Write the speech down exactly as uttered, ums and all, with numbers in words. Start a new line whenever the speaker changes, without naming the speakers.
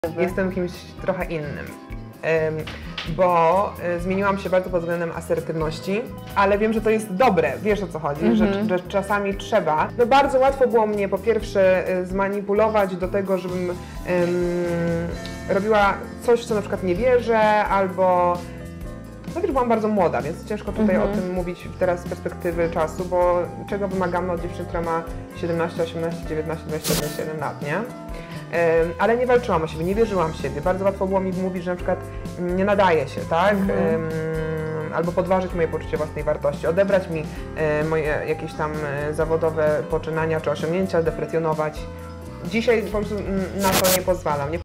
Jestem kimś trochę innym, bo zmieniłam się bardzo pod względem asertywności, ale wiem, że to jest dobre, wiesz o co chodzi, mm-hmm. że, że czasami trzeba. No bardzo łatwo było mnie po pierwsze zmanipulować do tego, żebym um, robiła coś, co na przykład nie wierzę, albo no wiesz, byłam bardzo młoda, więc ciężko tutaj mm-hmm. o tym mówić teraz z perspektywy czasu, bo czego wymagamy od dziewczyny, która ma siedemnaście, osiemnaście, dziewiętnaście, dwadzieścia, dwadzieścia jeden lat, nie? Ale nie walczyłam o siebie, nie wierzyłam w siebie. Bardzo łatwo było mi mówić, że na przykład nie nadaje się, tak? Mhm. Albo podważyć moje poczucie własnej wartości, odebrać mi moje jakieś tam zawodowe poczynania czy osiągnięcia, deprecjonować. Dzisiaj po prostu na to nie pozwalam. Nie